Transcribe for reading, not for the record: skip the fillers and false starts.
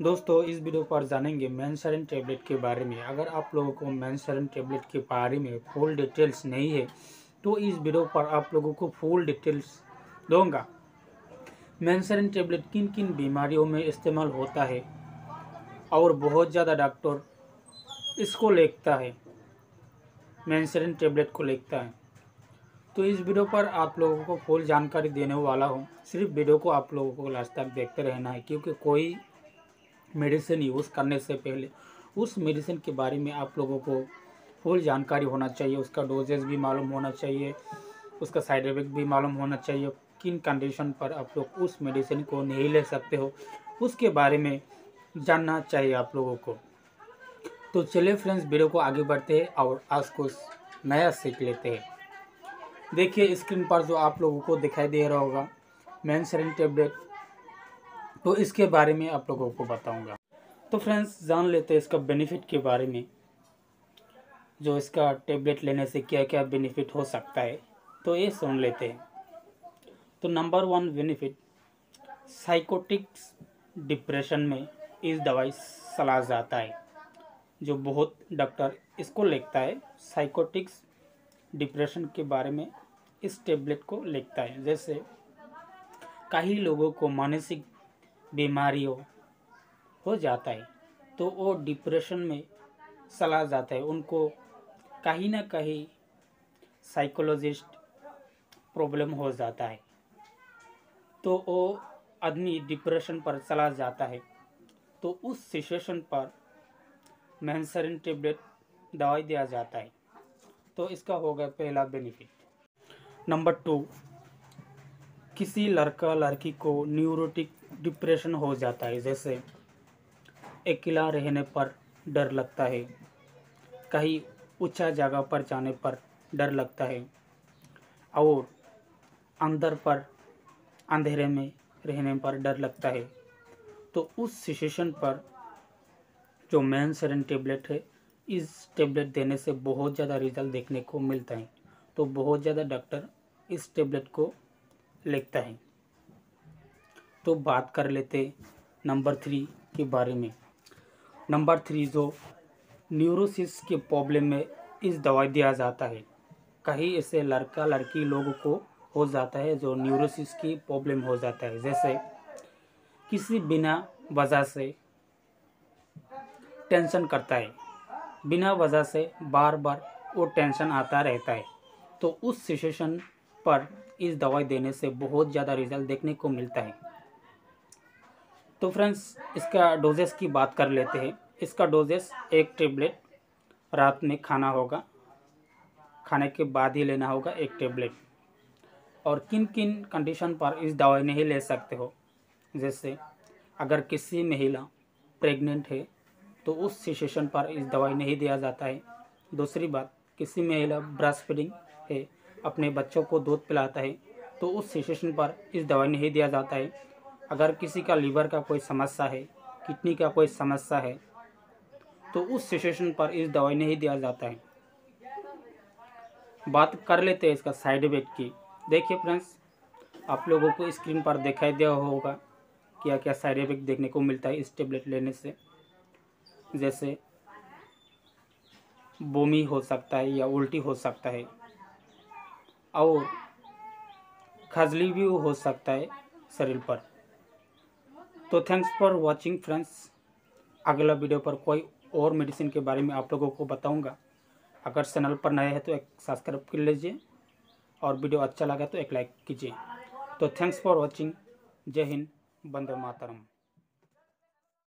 दोस्तों इस वीडियो पर जानेंगे मेंसरीन टेबलेट के बारे में। अगर आप लोगों को मेंसरीन टेबलेट के बारे में फुल डिटेल्स नहीं है तो इस वीडियो पर आप लोगों को फुल डिटेल्स दूंगा। मेंसरीन टेबलेट किन किन बीमारियों में इस्तेमाल होता है और बहुत ज़्यादा डॉक्टर इसको लिखता है, मेंसरीन टेबलेट को लिखता है। तो इस वीडियो पर आप लोगों को फुल जानकारी देने वाला हूँ। सिर्फ वीडियो को आप लोगों को लास्ट तक देखते रहना है, क्योंकि कोई मेडिसिन यूज़ करने से पहले उस मेडिसिन के बारे में आप लोगों को फुल जानकारी होना चाहिए। उसका डोजेस भी मालूम होना चाहिए, उसका साइड इफेक्ट भी मालूम होना चाहिए, किन कंडीशन पर आप लोग उस मेडिसिन को नहीं ले सकते हो उसके बारे में जानना चाहिए आप लोगों को। तो चलिए फ्रेंड्स, वीडियो को आगे बढ़ते हैं और आज कुछ नया सीख लेते हैं। देखिए स्क्रीन पर जो आप लोगों को दिखाई दे रहा होगा मेंसरीन टेबलेट, तो इसके बारे में आप लोगों को बताऊंगा। तो फ्रेंड्स जान लेते हैं इसका बेनिफिट के बारे में, जो इसका टेबलेट लेने से क्या क्या बेनिफिट हो सकता है, तो ये सुन लेते हैं। तो नंबर 1 बेनिफिट, साइकोटिक्स डिप्रेशन में इस दवाई सलाह जाता है। जो बहुत डॉक्टर इसको लिखता है, साइकोटिक्स डिप्रेशन के बारे में इस टेबलेट को लिखता है। जैसे कई लोगों को मानसिक बीमारियों हो जाता है तो वो डिप्रेशन में चला जाता है, उनको कहीं ना कहीं साइकोलॉजिस्ट प्रॉब्लम हो जाता है, तो वो आदमी डिप्रेशन पर चला जाता है। तो उस सिचुएशन पर मेंसरीन टेबलेट दवाई दिया जाता है। तो इसका हो गया पहला बेनिफिट। नंबर 2, किसी लड़का लड़की को न्यूरोटिक डिप्रेशन हो जाता है। जैसे अकेला रहने पर डर लगता है, कहीं ऊंचा जगह पर जाने पर डर लगता है, और अंदर पर अंधेरे में रहने पर डर लगता है। तो उस सिचुएशन पर जो मेंसरीन टेबलेट है, इस टेबलेट देने से बहुत ज़्यादा रिजल्ट देखने को मिलता है। तो बहुत ज़्यादा डॉक्टर इस टेबलेट को लिखता है। तो बात कर लेते नंबर 3 के बारे में। नंबर 3, जो न्यूरोसिस के प्रॉब्लम में इस दवाई दिया जाता है। कहीं ऐसे लड़का लड़की लोगों को हो जाता है जो न्यूरोसिस की प्रॉब्लम हो जाता है। जैसे किसी बिना वजह से टेंशन करता है, बिना वजह से बार बार वो टेंशन आता रहता है। तो उस सिचुएशन पर इस दवाई देने से बहुत ज़्यादा रिजल्ट देखने को मिलता है। तो फ्रेंड्स इसका डोजेस की बात कर लेते हैं। इसका डोजेस 1 टेबलेट रात में खाना होगा, खाने के बाद ही लेना होगा 1 टेबलेट। और किन किन कंडीशन पर इस दवाई नहीं ले सकते हो, जैसे अगर किसी महिला प्रेग्नेंट है तो उस सिचुएशन पर इस दवाई नहीं दिया जाता है। दूसरी बात, किसी महिला ब्रेस्ट फीडिंग है, अपने बच्चों को दूध पिलाता है, तो उस सिचुएशन पर इस दवाई नहीं दिया जाता है। अगर किसी का लीवर का कोई समस्या है, किडनी का कोई समस्या है, तो उस सिचुएशन पर इस दवाई नहीं दिया जाता है। बात कर लेते हैं इसका साइड इफेक्ट की। देखिए फ्रेंड्स, आप लोगों को स्क्रीन पर दिखाई दिया होगा क्या क्या साइड इफेक्ट देखने को मिलता है इस टेबलेट लेने से। जैसे बोमी हो सकता है या उल्टी हो सकता है, और खजली भी हो सकता है शरीर पर। तो थैंक्स फॉर वॉचिंग फ्रेंड्स। अगला वीडियो पर कोई और मेडिसिन के बारे में आप लोगों को बताऊंगा। अगर चैनल पर नए हैं तो एक सब्सक्राइब कर लीजिए, और वीडियो अच्छा लगा तो एक लाइक कीजिए। तो थैंक्स फॉर वॉचिंग। जय हिंद, वंदे मातरम।